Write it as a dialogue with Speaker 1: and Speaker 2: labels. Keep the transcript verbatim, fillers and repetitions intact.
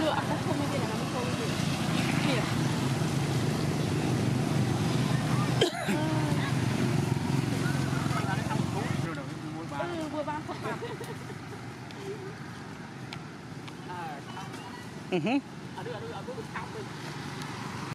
Speaker 1: Đưa ăn không cái gì là nó không gì. Kìa. Ừ, vừa bán không bán. Ờ, không.
Speaker 2: Ừ hứ.
Speaker 1: Ở đưa, ở đưa, ở đưa, không đi.